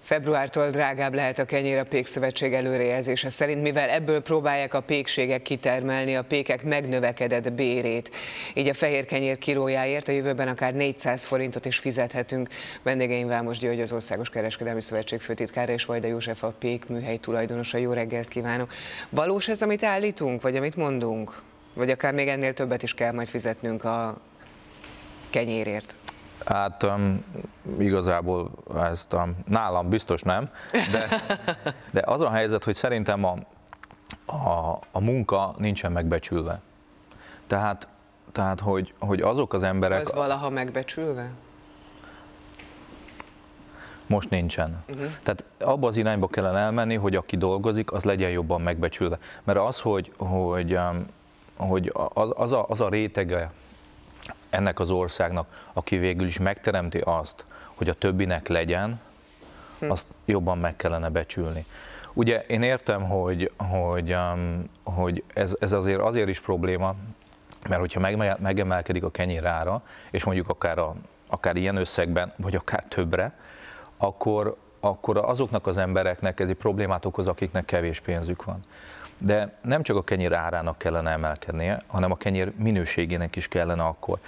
Februártól drágább lehet a kenyér a Pékszövetség előrejelzése szerint, mivel ebből próbálják a pékségek kitermelni a pékek megnövekedett bérét. Így a fehér kenyér kilójáért a jövőben akár 400 forintot is fizethetünk. Vendégeim Vámos György, az Országos Kereskedelmi Szövetség főtitkára, és Vajda József, a pékműhely tulajdonosa. Jó reggelt kívánok! Valós ez, amit állítunk, vagy amit mondunk? Vagy akár még ennél többet is kell majd fizetnünk a kenyérért? Hát igazából ezt nálam biztos nem, de az a helyzet, hogy szerintem a munka nincsen megbecsülve. Tehát hogy azok az emberek... Volt valaha megbecsülve? Most nincsen. Tehát abba az irányba kellene elmenni, hogy aki dolgozik, az legyen jobban megbecsülve. Mert az, hogy az a rétege ennek az országnak, aki végül is megteremti azt, hogy a többinek legyen, azt jobban meg kellene becsülni. Ugye én értem, hogy ez azért is probléma, mert hogyha megemelkedik a kenyér ára, és mondjuk akár ilyen összegben, vagy akár többre, akkor azoknak az embereknek ez egy problémát okoz, akiknek kevés pénzük van. De nem csak a kenyér árának kellene emelkednie, hanem a kenyér minőségének is kellene akkor.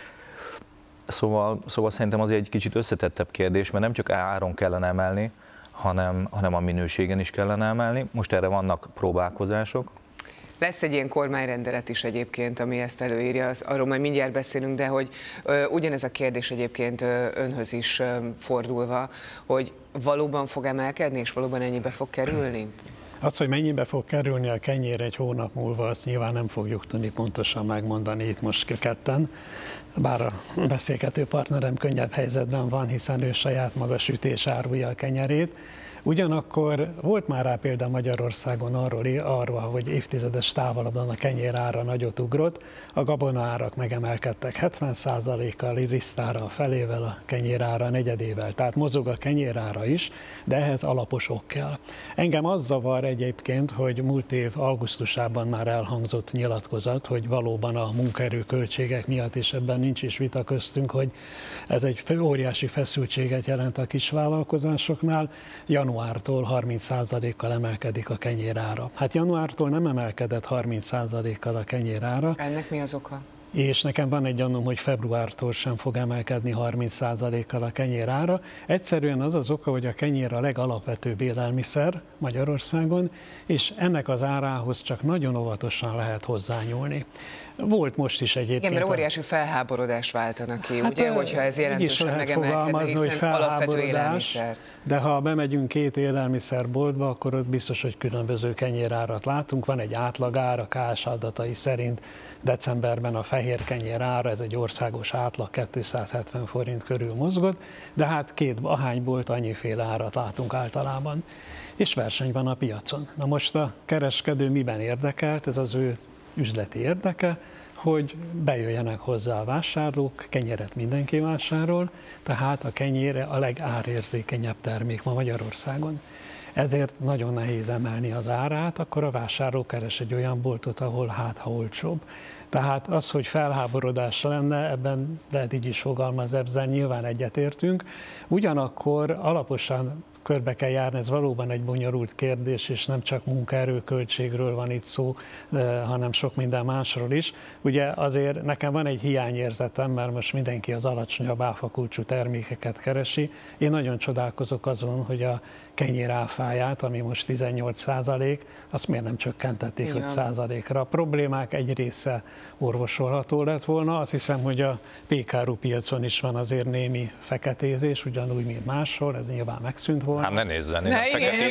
Szóval szerintem azért egy kicsit összetettebb kérdés, mert nem csak áron kellene emelni, hanem a minőségen is kellene emelni. Most erre vannak próbálkozások. Lesz egy ilyen kormányrendelet is egyébként, ami ezt előírja, arról majd mindjárt beszélünk, de hogy ugyanez a kérdés egyébként önhöz is fordulva, hogy valóban fog emelkedni, és valóban ennyibe fog kerülni? Az, hogy mennyibe fog kerülni a kenyér egy hónap múlva, azt nyilván nem fogjuk tudni pontosan megmondani itt most ketten, bár a beszélgető partnerem könnyebb helyzetben van, hiszen ő saját maga sütés árulja a kenyerét. Ugyanakkor volt már rá példa Magyarországon arról, hogy évtizedes távolabban a kenyér ára nagyot ugrott, a gabona árak megemelkedtek 70%-kal, risztára a felével, a kenyér ára negyedével, tehát mozog a kenyér ára is, de ehhez alapos ok kell. Engem az zavar egyébként, hogy múlt év augusztusában már elhangzott nyilatkozat, hogy valóban a munkaerő költségek miatt, és ebben nincs is vita köztünk, hogy ez egy óriási feszültséget jelent a kisvállalkozásoknál. Januártól 30%-kal emelkedik a kenyérára. Hát januártól nem emelkedett 30%-kal a kenyérára. Ennek mi az oka? És nekem van egy gyanúm, hogy februártól sem fog emelkedni 30%-kal a kenyérára. Egyszerűen az az oka, hogy a kenyér a legalapvetőbb élelmiszer Magyarországon, és ennek az árához csak nagyon óvatosan lehet hozzányúlni. Volt most is egyébként. Igen, mert óriási felháborodást váltanak ki, hát, ugye, hogyha ez jelentősen megemelkedne, hiszen alapvető élelmiszer. De ha bemegyünk két élelmiszerboltba, akkor ott biztos, hogy különböző kenyérárat látunk. Van egy átlagár, a KS adatai szerint decemberben a fehér kenyér ára, ez egy országos átlag, 270 forint körül mozgott, de hát ahány bolt annyiféle árat látunk általában. És verseny van a piacon. Na most a kereskedő miben érdekelt, ez az ő üzleti érdeke, hogy bejöjjenek hozzá a vásárlók, kenyeret mindenki vásárol, tehát a kenyér a legárérzékenyebb termék ma Magyarországon. Ezért nagyon nehéz emelni az árát, akkor a vásárló keres egy olyan boltot, ahol ha olcsóbb. Tehát az, hogy felháborodás lenne, ebben lehet így is fogalmazni, ezzel nyilván egyetértünk. Ugyanakkor alaposan körbe kell járni, ez valóban egy bonyolult kérdés, és nem csak munkaerőköltségről van itt szó, hanem sok minden másról is. Ugye azért nekem van egy hiányérzetem, mert most mindenki az alacsonyabb áfakulcsú termékeket keresi. Én nagyon csodálkozok azon, hogy a kenyér áfáját, ami most 18%, azt miért nem csökkentették 5%-ra. A problémák egy része orvosolható lett volna. Azt hiszem, hogy a pékáru piacon is van azért némi feketézés, ugyanúgy, mint máshol, ez nyilván megszűnt volna. Hát ne nézzen, én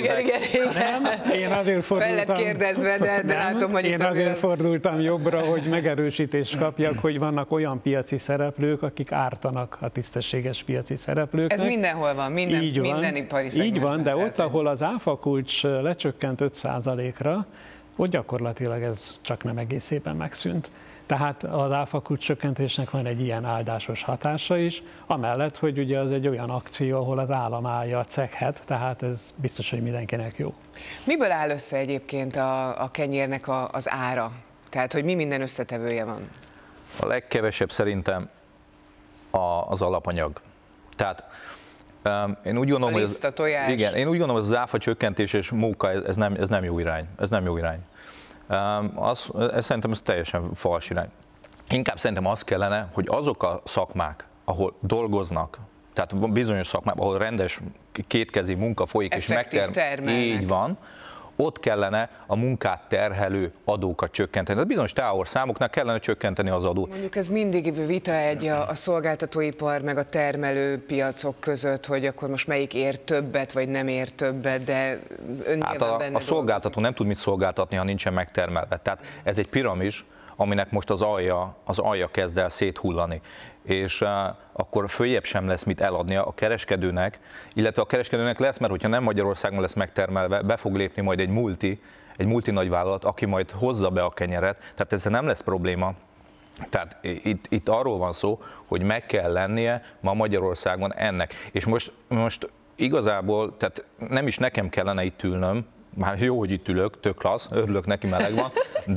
Én azért fordultam, kérdezve, de látom, hogy én azért fordultam jobbra, hogy megerősítést kapjak, hogy vannak olyan piaci szereplők, akik ártanak a tisztességes piaci szereplőknek. Ez mindenhol van, minden ipari szegmensben. Így van, de ott, ahol az áfakulcs lecsökkent 5%-ra, ott gyakorlatilag ez csak nem egész éppen megszűnt. Tehát az áfakulcs csökkentésnek van egy ilyen áldásos hatása is, amellett, hogy ugye az egy olyan akció, ahol az állam állja a cekhet, tehát ez biztos, hogy mindenkinek jó. Miből áll össze egyébként a kenyérnek az ára? Tehát, hogy mi minden összetevője van? A legkevesebb szerintem az alapanyag. Tehát Én úgy gondolom, a liszt, a tojás. Igen, én úgy gondolom, hogy az áfa csökkentés és móka, ez nem jó irány. Ez nem jó irány. Szerintem ez teljesen fals irány. Inkább szerintem az kellene, hogy azok a szakmák, ahol dolgoznak, tehát bizonyos szakmák, ahol rendes kétkezi munka folyik, és így van, ott kellene a munkát terhelő adókat csökkenteni. Tehát bizonyos távolorszámoknál kellene csökkenteni az adót. Mondjuk ez mindig vita a szolgáltatóipar meg a termelőpiacok között, hogy akkor most melyik ér többet, vagy nem ér többet, de ön hát a szolgáltató nem tud mit szolgáltatni, ha nincsen megtermelve. Tehát ez egy piramis, aminek most az alja kezd el széthullani. És akkor följebb sem lesz mit eladni a kereskedőnek, illetve a kereskedőnek lesz, mert hogyha nem Magyarországon lesz megtermelve, be fog lépni majd egy multi nagyvállalat, aki majd hozza be a kenyeret, tehát ezzel nem lesz probléma. Tehát itt arról van szó, hogy meg kell lennie ma Magyarországon ennek. És most igazából, tehát nem is nekem kellene itt ülnöm, már jó, hogy itt ülök, tök klassz, örülök neki, meleg van,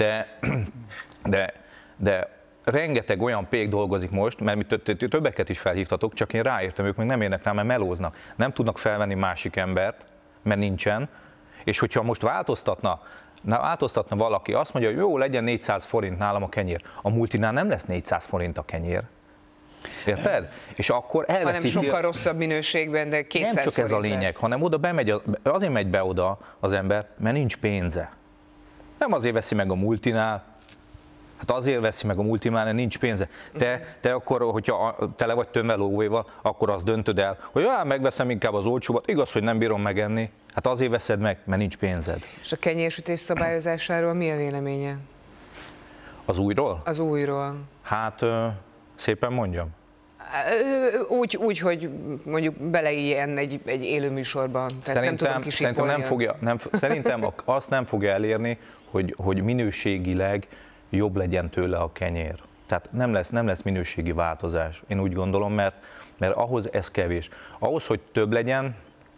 de rengeteg olyan pék dolgozik most, mert mi többeket is felhívtatok, csak én ráértem, ők még nem érnek rá, mert melóznak. Nem tudnak felvenni másik embert, mert nincsen, és hogyha most változtatna valaki, azt mondja, hogy jó, legyen 400 forint nálam a kenyér. A multinál nem lesz 400 forint a kenyér. Érted? És akkor elveszíti... Hanem sokkal rosszabb minőségben, de 200 Nem csak ez a lényeg, lesz. hanem azért megy be oda az ember, mert nincs pénze. Nem azért veszi meg a multinál, hát azért veszi meg a multinál, mert nincs pénze. Te akkor, hogyha tele vagy tömvelóvéval, akkor azt döntöd el, hogy megveszem inkább az olcsóbbat, igaz, hogy nem bírom megenni, hát azért veszed meg, mert nincs pénzed. És a kenyérsütés szabályozásáról mi a véleménye? Az újról? Az újról. Hát szépen mondjam. Úgy, hogy mondjuk beleéljen egy élő műsorban. Szerintem azt nem fogja elérni, hogy minőségileg jobb legyen tőle a kenyér. Tehát nem lesz minőségi változás. Én úgy gondolom, mert ahhoz ez kevés. Ahhoz, hogy több legyen,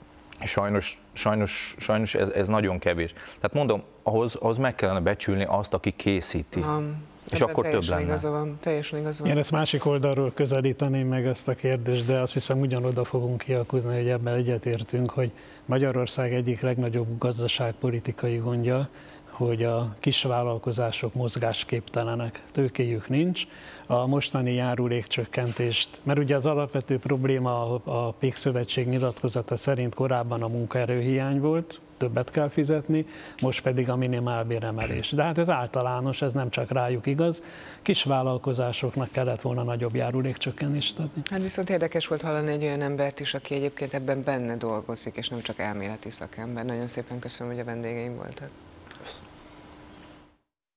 sajnos ez nagyon kevés. Tehát mondom, ahhoz meg kellene becsülni azt, aki készíti. És akkor több lenne. Teljesen igaza van. Én ezt másik oldalról közelíteném meg ezt a kérdést, de azt hiszem ugyanoda fogunk kiakudni, hogy ebben egyetértünk, hogy Magyarország egyik legnagyobb gazdaságpolitikai gondja, hogy a kisvállalkozások mozgásképtelenek, tőkéjük nincs. A mostani járulékcsökkentést, mert ugye az alapvető probléma a Pékszövetség nyilatkozata szerint korábban a munkaerőhiány volt, többet kell fizetni, most pedig a minimálbéremelés. De hát ez általános, ez nem csak rájuk igaz. Kisvállalkozásoknak kellett volna nagyobb járulékcsökkentést adni. Hát viszont érdekes volt hallani egy olyan embert is, aki egyébként ebben benne dolgozik, és nem csak elméleti szakember. Nagyon szépen köszönöm, hogy a vendégeim voltak.